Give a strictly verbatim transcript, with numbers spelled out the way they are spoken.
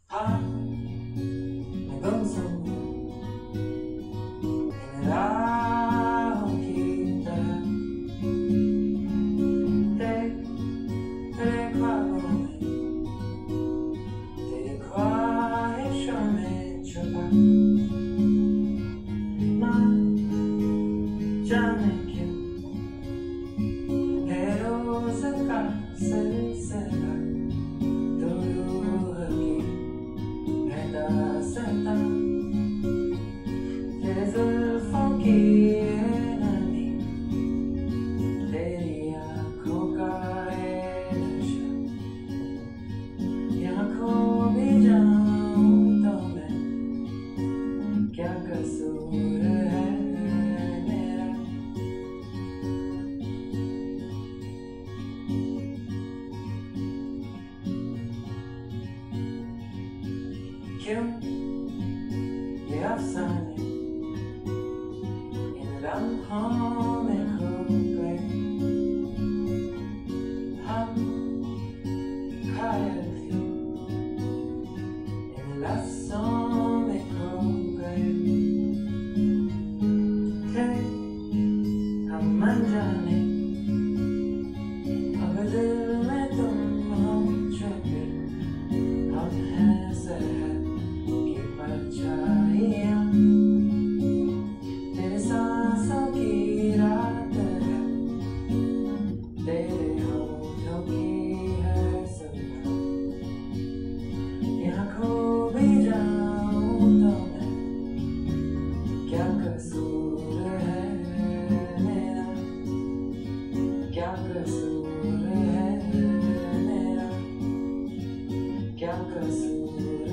हाँ, मैं गुमसुम इन राहों की तरह तेरे तेरे ख्वाबों में, तेरी ख्वाहिशों में छुपा। ना जाने क्यों है रोज़ का सिलसिला तो रूह की है दास्तां। तेरे जुल्फों की ये नमी, तेरी आँखों का ये नशा, यहाँ खो भी जाऊं तो मैं, क्या कसूर है मेरा। क्यों ये अफसाने इन लम्हों में खो गए, हम घायल थे इन लफ्ज़ों में खो गए थे हम अनजाने, अब दिल में तुम हो छुपे, हम हैं सहर की परछाइयाँ, तेरे सांसों की रात है, तेरे होठों की है सुबह, यहाँ खो भी जाऊं तो मैं, क्या कसूर है मेरा, क्या कसूर है मेरा, क्या कसूर